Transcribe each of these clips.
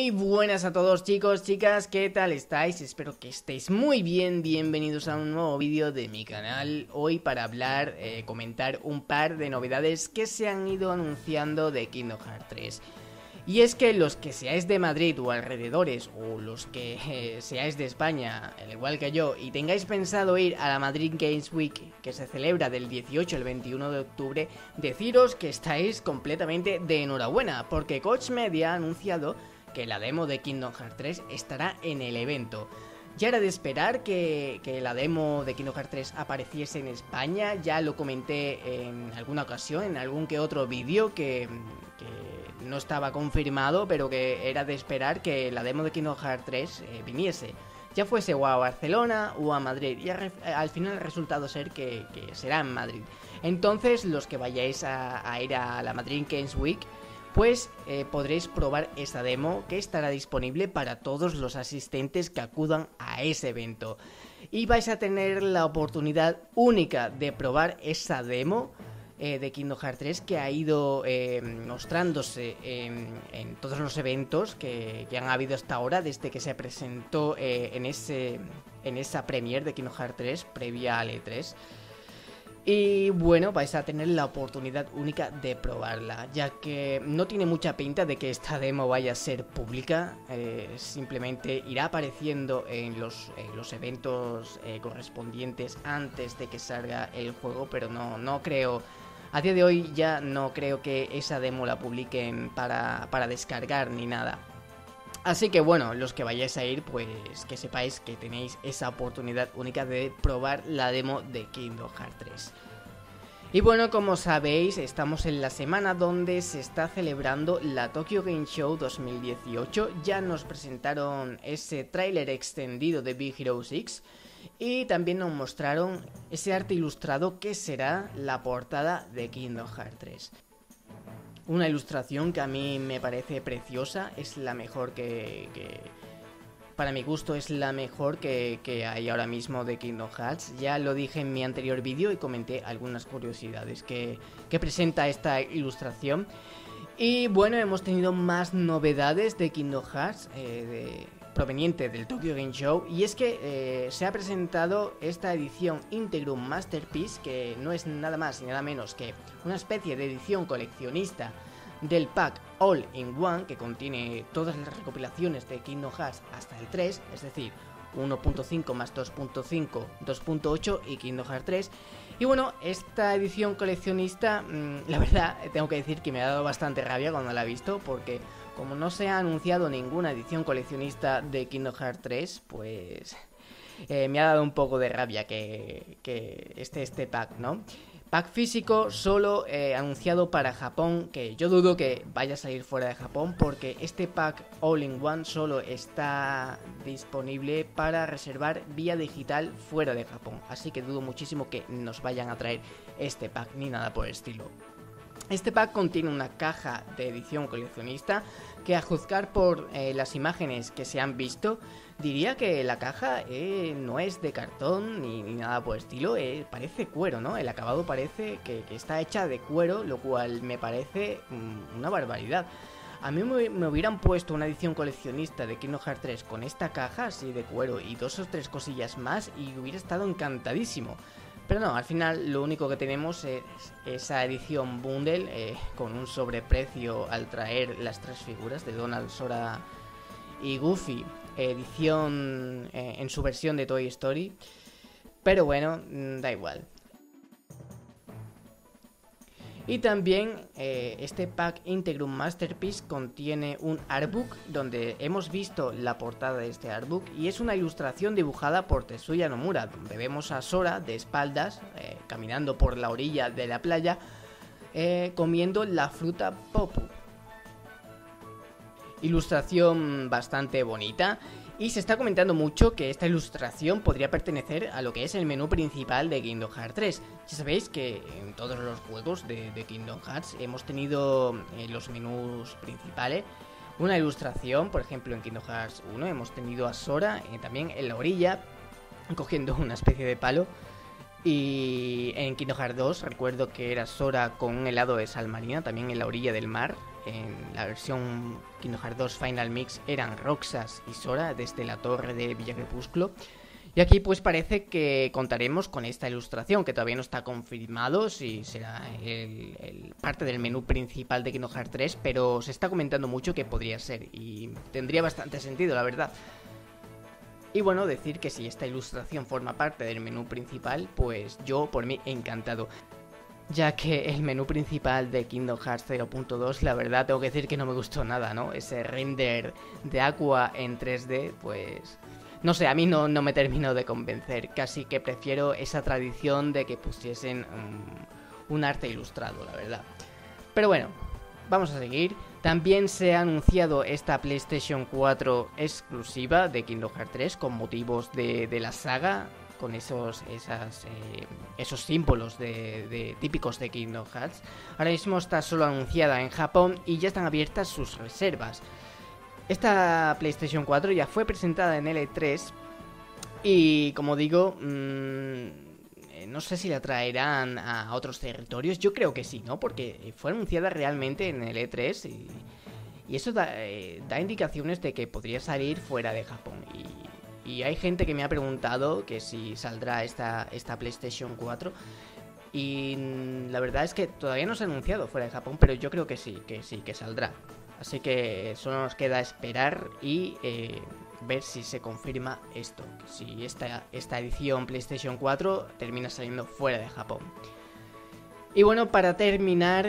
Muy buenas a todos chicos, chicas, ¿qué tal estáis? Espero que estéis muy bien, bienvenidos a un nuevo vídeo de mi canal. Hoy para hablar, comentar un par de novedades que se han ido anunciando de Kingdom Hearts 3. Y es que los que seáis de Madrid o alrededores, o los que seáis de España, al igual que yo, y tengáis pensado ir a la Madrid Games Week, que se celebra del 18 al 21 de octubre, deciros que estáis completamente de enhorabuena, porque Koch Media ha anunciado que la demo de Kingdom Hearts 3 estará en el evento. Ya era de esperar que la demo de Kingdom Hearts 3 apareciese en España, ya lo comenté en alguna ocasión, en algún que otro vídeo que no estaba confirmado, pero que era de esperar que la demo de Kingdom Hearts 3 viniese. Ya fuese o a Barcelona o a Madrid, y al final el resultado ser que será en Madrid. Entonces los que vayáis a ir a la Madrid Games Week, pues podréis probar esa demo que estará disponible para todos los asistentes que acudan a ese evento. Y vais a tener la oportunidad única de probar esa demo de Kingdom Hearts 3 que ha ido mostrándose en todos los eventos que han habido hasta ahora, desde que se presentó en esa premiere de Kingdom Hearts 3 previa al E3. Y bueno, vais a tener la oportunidad única de probarla, ya que no tiene mucha pinta de que esta demo vaya a ser pública, simplemente irá apareciendo en los eventos correspondientes antes de que salga el juego, pero no creo, a día de hoy ya no creo que esa demo la publiquen para descargar ni nada. Así que bueno, los que vayáis a ir, pues que sepáis que tenéis esa oportunidad única de probar la demo de Kingdom Hearts 3. Y bueno, como sabéis, estamos en la semana donde se está celebrando la Tokyo Game Show 2018. Ya nos presentaron ese tráiler extendido de Big Hero 6 y también nos mostraron ese arte ilustrado que será la portada de Kingdom Hearts 3. Una ilustración que a mí me parece preciosa, es la mejor para mi gusto es la mejor que hay ahora mismo de Kingdom Hearts. Ya lo dije en mi anterior vídeo y comenté algunas curiosidades que presenta esta ilustración. Y bueno, hemos tenido más novedades de Kingdom Hearts proveniente del Tokyo Game Show, y es que se ha presentado esta edición Integrum Masterpiece, que no es nada más ni nada menos que una especie de edición coleccionista del pack All in One, que contiene todas las recopilaciones de Kingdom Hearts hasta el 3, es decir, 1.5 más 2.5, 2.8 y Kingdom Hearts 3. Y bueno, esta edición coleccionista, la verdad, tengo que decir que me ha dado bastante rabia cuando la he visto, porque como no se ha anunciado ninguna edición coleccionista de Kingdom Hearts 3, pues me ha dado un poco de rabia que esté este pack, ¿no? Pack físico solo anunciado para Japón, que yo dudo que vaya a salir fuera de Japón, porque este pack All in One solo está disponible para reservar vía digital fuera de Japón, así que dudo muchísimo que nos vayan a traer este pack ni nada por el estilo. Este pack contiene una caja de edición coleccionista que, a juzgar por las imágenes que se han visto, diría que la caja no es de cartón ni nada por el estilo, parece cuero, ¿no? El acabado parece que está hecha de cuero, lo cual me parece una barbaridad. A mí me hubieran puesto una edición coleccionista de Kingdom Hearts 3 con esta caja así de cuero y 2 o 3 cosillas más y hubiera estado encantadísimo. Pero no, al final lo único que tenemos es esa edición bundle con un sobreprecio al traer las 3 figuras de Donald, Sora y Goofy, edición en su versión de Toy Story. Pero bueno, da igual. Y también este pack Integrum Masterpiece contiene un artbook donde hemos visto la portada de este artbook, y es una ilustración dibujada por Tetsuya Nomura, donde vemos a Sora de espaldas caminando por la orilla de la playa comiendo la fruta Popu. Ilustración bastante bonita. Y se está comentando mucho que esta ilustración podría pertenecer a lo que es el menú principal de Kingdom Hearts 3. Ya sabéis que en todos los juegos de Kingdom Hearts hemos tenido los menús principales una ilustración. Por ejemplo, en Kingdom Hearts 1 hemos tenido a Sora también en la orilla cogiendo una especie de palo. Y en Kingdom Hearts 2 recuerdo que era Sora con un helado de sal marina, también en la orilla del mar. En la versión Kingdom Hearts 2 Final Mix eran Roxas y Sora desde la torre de Villa Crepúsculo. Y aquí pues parece que contaremos con esta ilustración, que todavía no está confirmado si será parte del menú principal de Kingdom Hearts 3, pero se está comentando mucho que podría ser y tendría bastante sentido, la verdad. Y bueno, decir que si esta ilustración forma parte del menú principal, pues yo por mí encantado. Ya que el menú principal de Kingdom Hearts 0.2, la verdad tengo que decir que no me gustó nada, ¿no? Ese render de Aqua en 3D, pues... no sé, a mí no me terminó de convencer. Casi que prefiero esa tradición de que pusiesen un arte ilustrado, la verdad. Pero bueno, vamos a seguir. También se ha anunciado esta PlayStation 4 exclusiva de Kingdom Hearts 3 con motivos de la saga, con esos símbolos típicos de Kingdom Hearts. Ahora mismo está solo anunciada en Japón y ya están abiertas sus reservas. Esta PlayStation 4 ya fue presentada en L3 y, como digo, no sé si la traerán a otros territorios. Yo creo que sí, ¿no? Porque fue anunciada realmente en el E3 y eso da indicaciones de que podría salir fuera de Japón. Y hay gente que me ha preguntado que si saldrá esta PlayStation 4. Y la verdad es que todavía no se ha anunciado fuera de Japón, pero yo creo que sí, que saldrá. Así que solo nos queda esperar y ver si se confirma esto, si esta edición PlayStation 4 termina saliendo fuera de Japón. Y bueno, para terminar,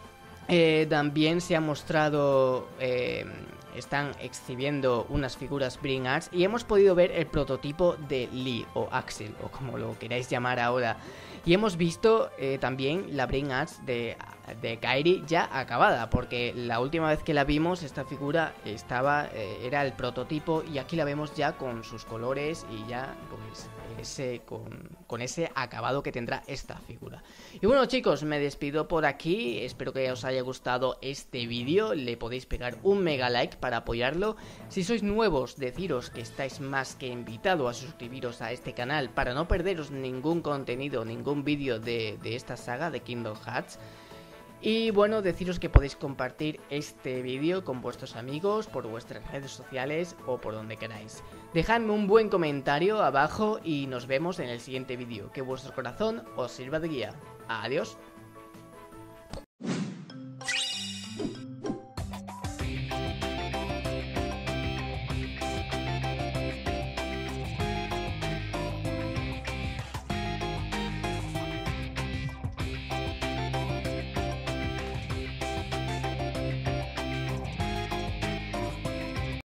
también se ha mostrado, están exhibiendo unas figuras Brain Arts y hemos podido ver el prototipo de Lee o Axel, o como lo queráis llamar ahora. Y hemos visto también la Brain Arts de Kairi ya acabada, porque la última vez que la vimos esta figura era el prototipo y aquí la vemos ya con sus colores y ya pues con ese acabado que tendrá esta figura. Y bueno, chicos, me despido por aquí, espero que os haya gustado este vídeo, le podéis pegar un mega like para apoyarlo. Si sois nuevos, deciros que estáis más que invitados a suscribiros a este canal para no perderos ningún contenido, ningún vídeo de esta saga de Kingdom Hearts. Y bueno, deciros que podéis compartir este vídeo con vuestros amigos, por vuestras redes sociales o por donde queráis. Dejadme un buen comentario abajo y nos vemos en el siguiente vídeo. Que vuestro corazón os sirva de guía. Adiós.